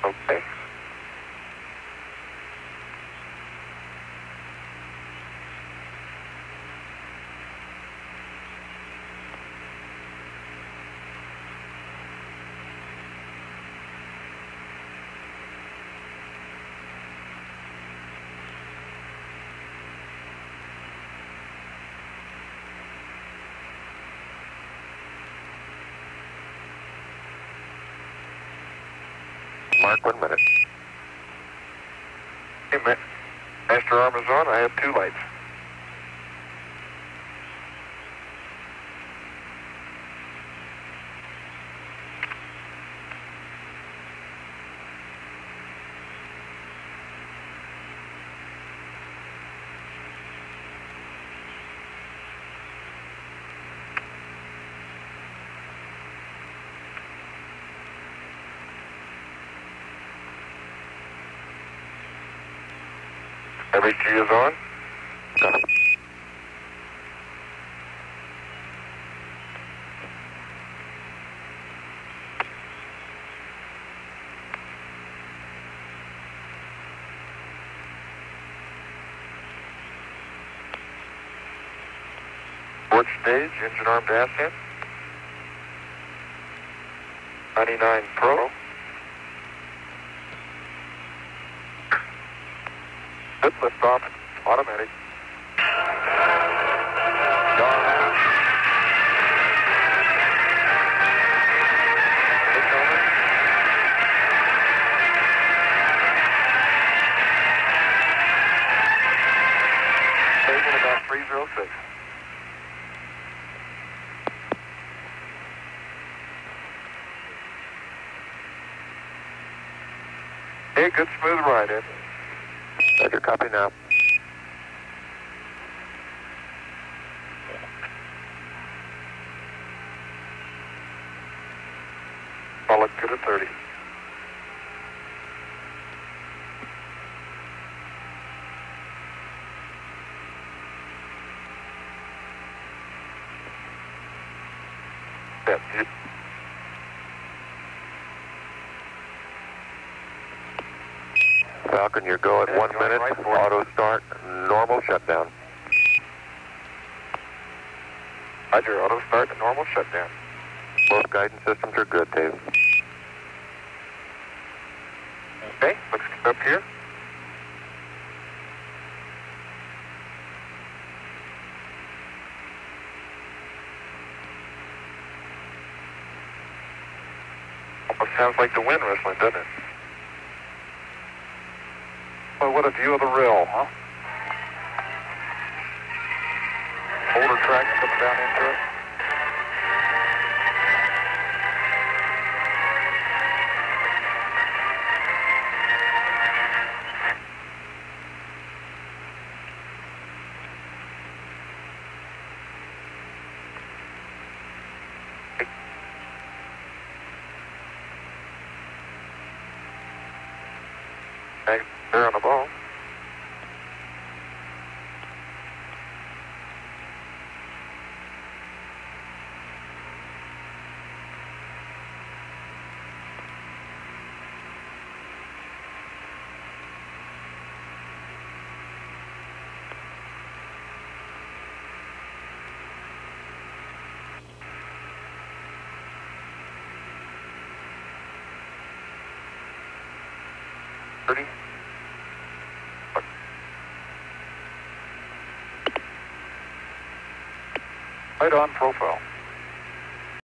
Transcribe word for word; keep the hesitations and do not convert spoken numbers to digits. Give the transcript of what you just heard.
Okay. Mark, one minute. Hey, ma master arm is on. I have two lights. Every G is on. Got it. Fourth stage, engine arm to ascent. ninety-nine Pro. Good lift off, automatic. Taking about three oh six. Hey, good smooth ride, Ed. Roger, copy now. Solid good at thirty. That's it. Falcon, your go at yeah, one minute, right auto start, normal shutdown. Roger, auto start and normal shutdown. Both guidance systems are good, Dave. Okay, let's get up here. Almost sounds like the wind whistling, doesn't it? Oh, what a view of the rail, huh? Older track coming down into it. Okay, they're on the ball. thirty. Right on profile.